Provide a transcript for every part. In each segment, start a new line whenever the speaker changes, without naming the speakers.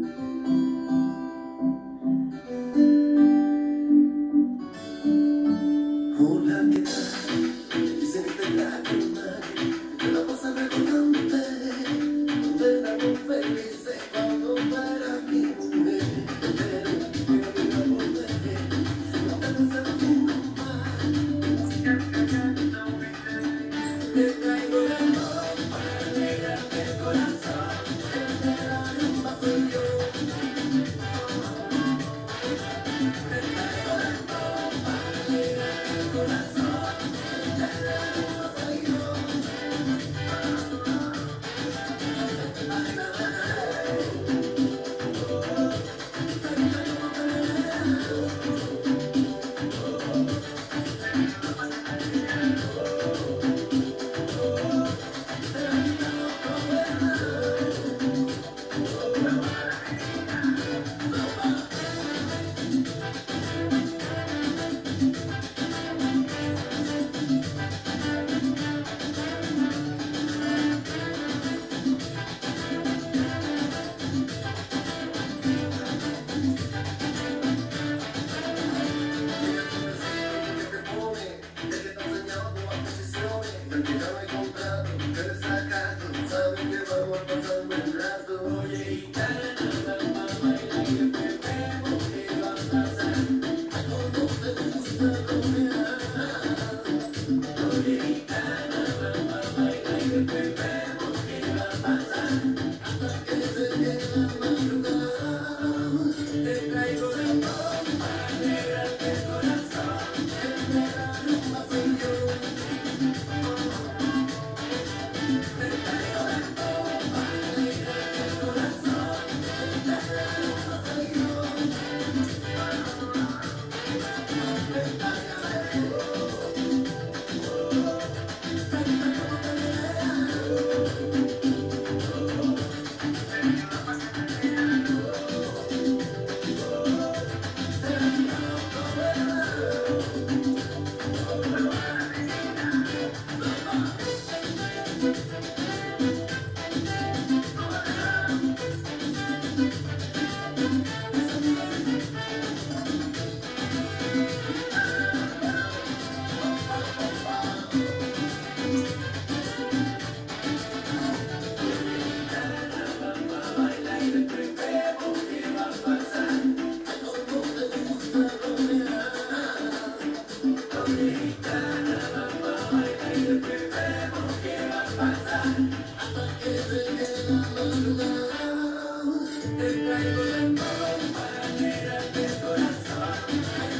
Hola, ¿qué tal? Dicen que te traje nadie, me la paso recordándote. Cuando éramos felices, cuando fueras mi mujer. Pero que no volveré, no te pensarás más. Te traigo el amor para alegrarte el corazón. El de la rumba soy yo. Te traigo el amor para alegrarte el corazón.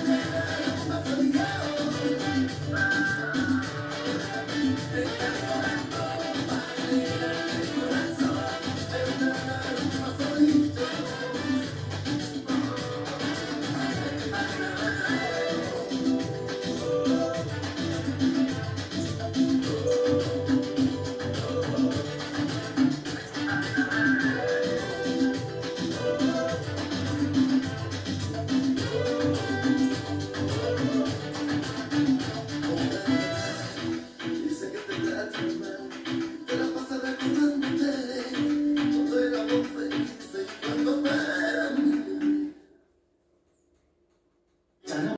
Te traigo